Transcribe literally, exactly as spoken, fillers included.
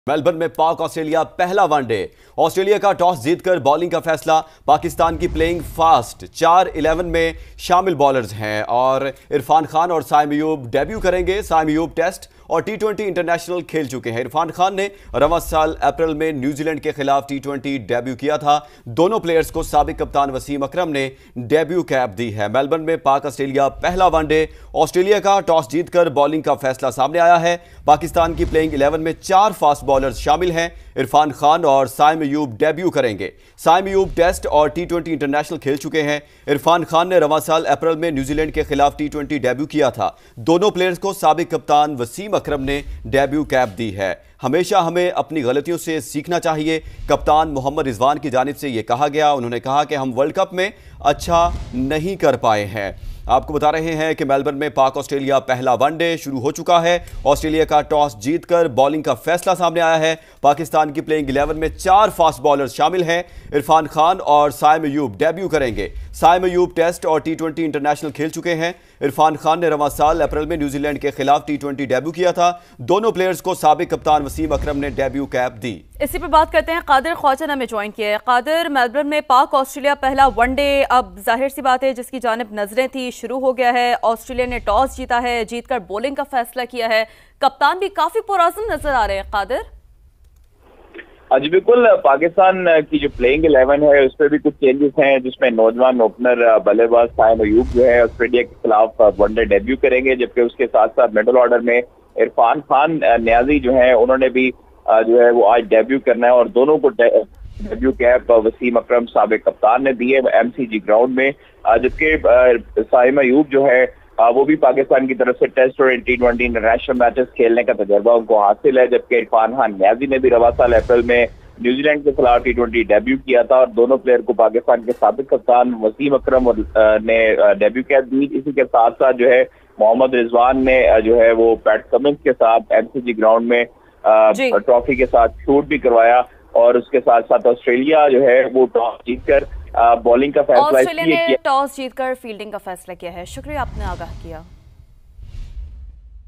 Melbourne में Pak Australia पहला one day. Australia का टॉस जीतकर बॉलिंग का फैसला। पाकिस्तान की प्लेइंग फास्ट। चार इलेवन में शामिल बॉलर्स हैं और इरफान खान और साइम अयूब डेब्यू करेंगे। साइम अयूब टेस्ट और टी ट्वेंटी इंटरनेशनल खेल चुके हैं। इरफान खान ने रवां साल अप्रैल में न्यूजीलैंड के खिलाफ टी ट्वेंटी डेब्यू किया था। दोनों प्लेयर्स को साबिक कप्तान वसीम अकरम ने डेब्यू कैप दी है। मेलबर्न में पाक ऑस्ट्रेलिया पहला वनडे। ऑस्ट्रेलिया का टॉस जीतकर बॉलिंग का फैसला सामने आया है। पाकिस्तान की प्लेइंग इलेवन में चार फास्ट बॉलर्स शामिल हैं। इरफान खान और साइम अयूब डेब्यू करेंगे। साइम अयूब टेस्ट और टी ट्वेंटी इंटरनेशनल खेल चुके हैं। इरफान खान ने रवां साल अप्रैल में न्यूजीलैंड के खिलाफ टी ट्वेंटी डेब्यू किया था। दोनों प्लेयर्स को साबिक कप्तान वसीम अकरम ने डेब्यू कैप दी है। हमेशा हमें अपनी गलतियों से सीखना चाहिए, कप्तान मोहम्मद रिजवान की जानिब से यह कहा गया। उन्होंने कहा कि हम वर्ल्ड कप में अच्छा नहीं कर पाए हैं। आपको बता रहे हैं कि मेलबर्न में पाक ऑस्ट्रेलिया पहला वनडे शुरू हो चुका है। ऑस्ट्रेलिया का टॉस जीतकर बॉलिंग का फैसला सामने आया है। पाकिस्तान की प्लेइंग इलेवन में चार फास्ट बॉलर्स शामिल हैं। इरफान खान और साइम अयूब डेब्यू करेंगे। साइम अयूब टेस्ट और टी ट्वेंटी इंटरनेशनल खेल चुके हैं। इरफान खान ने रवां साल अप्रैल में न्यूजीलैंड के खिलाफ टी ट्वेंटी डेब्यू किया था। दोनों प्लेयर्स को साबिक कप्तान वसीम अकरम ने डेब्यू कैप दी। इसी पर बात करते हैं। कादिर ख्वाजा ने हमें ज्वाइन किया है। कादिर, मेलबर्न में पाक ऑस्ट्रेलिया पहला वनडे, अब जाहिर सी बात है जिसकी जानिब नजरें थी शुरू हो गया है। ऑस्ट्रेलिया ने टॉस जीता है, जीतकर बॉलिंग का फैसला किया है। कप्तान भी काफी पुरअज़्म नजर आ रहे हैं। कादिर जी बिल्कुल, पाकिस्तान की जो प्लेइंग इलेवन है उस पर भी कुछ चेंजेस हैं, जिसमें नौजवान ओपनर बल्लेबाज साइम अयूब जो है ऑस्ट्रेलिया के खिलाफ वनडे डेब्यू करेंगे, जबकि उसके साथ साथ मिडल ऑर्डर में इरफान खान न्याजी जो है उन्होंने भी जो है वो आज डेब्यू करना है। और दोनों को डेब्यू कैप वसीम अकरम साबिक कप्तान ने दी है एमसीजी ग्राउंड में, जबकि साइम अयूब जो है वो भी पाकिस्तान की तरफ से टेस्ट और टी ट्वेंटी इंटरनेशनल मैचेस खेलने का तजर्बा उनको हासिल है। जबकि इरफान खान न्याजी ने भी रवां साल अप्रैल में न्यूजीलैंड के खिलाफ टी ट्वेंटी डेब्यू किया था और दोनों प्लेयर को पाकिस्तान के साबिक कप्तान वसीम अकरम ने डेब्यू कैप दी। इसी के साथ साथ जो है मोहम्मद रिजवान ने जो है वो पैट कमिंस के साथ एमसीजी ग्राउंड में ट्रॉफी के साथ शूट भी करवाया। और उसके साथ साथ ऑस्ट्रेलिया जो है वो टॉस जीतकर बॉलिंग का फैसला ऑस्ट्रेलिया ने टॉस जीतकर फील्डिंग का फैसला किया है। शुक्रिया, आपने आगाह किया।